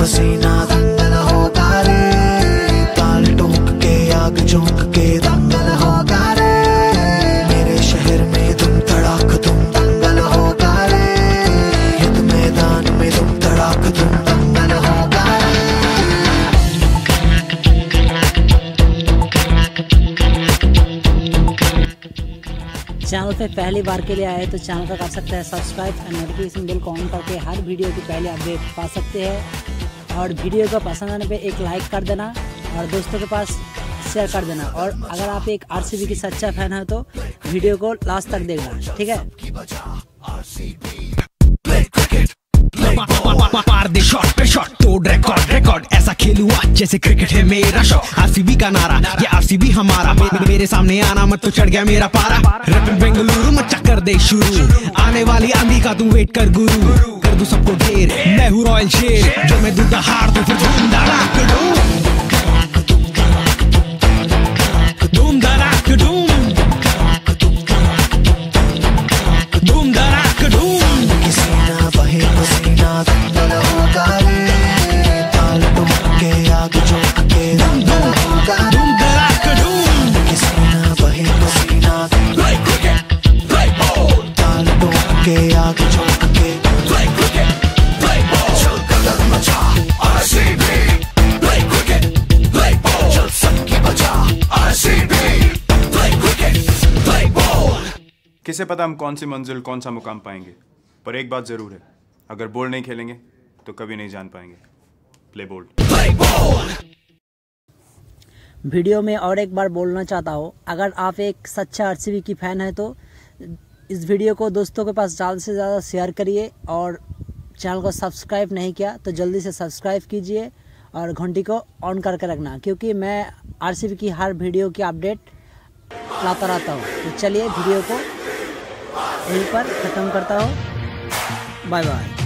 पसीना दंगल होगा रे, ताल ठोक के आग झोंक के दंगल होगा रे, मेरे शहर में तुम तड़ाक तुम दंगल होगा रे, युद्ध मैदान में तुम तड़ाक तुम दंगल होगा रे। चैनल पे पहली बार के लिए आए तो चैनल का कर सकते हैं सब्सक्राइब और नोटिफिकेशन बेल को ऑन करके हर वीडियो की पहले अपडेट पा सकते हैं। और वीडियो को पसंद आने पे एक लाइक कर देना और दोस्तों के पास शेयर कर देना। और अगर आप एक आरसीबी की सच्चा फैन है तो वीडियो को लास्ट तक देखना, ठीक है। मार दे शॉट पे शॉट, तोड़ रिकॉर्ड रिकॉर्ड, ऐसा खेलूं आज जैसे क्रिकेट है मेरा शौक। आरसीबी का नारा ये आरसीबी हमारा, मेरे सामने आना मत तो चढ़ गया मेरा पारा। रैपिंग बेंगलुरु मत चक्कर दे शुरू, आने वाली आंधी का तू वेट कर गुरु, कर दूं सबको ढेर मैं हूँ रॉयल शेर, जो मैं दूं हार तो फिर धूम धड़ाक धूम धूम धड़ाक धूम धूम धड़ाक धूम। किसी ना बहे पसीना दंगल होगा रे, ताल ठोक के आग झोंक के दंगल होगा रे, धूम धड़ाक धूम। किसी ना बहे पसीना Play cricket, play ball, ताल ठोक के आग झोंक के play cricket, play ball, चल कदम मचा RCB, play cricket, play ball, चल सबकी बचा RCB, play cricket, play ball। किसे पता हम कौन सी मंजिल कौन सा मुकाम पाएंगे, पर एक बात जरूर है, अगर बोल्ड नहीं खेलेंगे तो कभी नहीं जान पाएंगे। Play bold. Play ball। Video में और एक बार बोलना चाहता हूँ, अगर आप एक सच्चा आरसीबी की फ़ैन है तो इस वीडियो को दोस्तों के पास ज़्यादा से ज़्यादा शेयर करिए। और चैनल को सब्सक्राइब नहीं किया तो जल्दी से सब्सक्राइब कीजिए और घंटी को ऑन करके रखना, क्योंकि मैं आरसीबी की हर वीडियो की अपडेट लाता रहता हूँ। तो चलिए वीडियो को यहीं पर ख़त्म करता हूँ। Bye bye.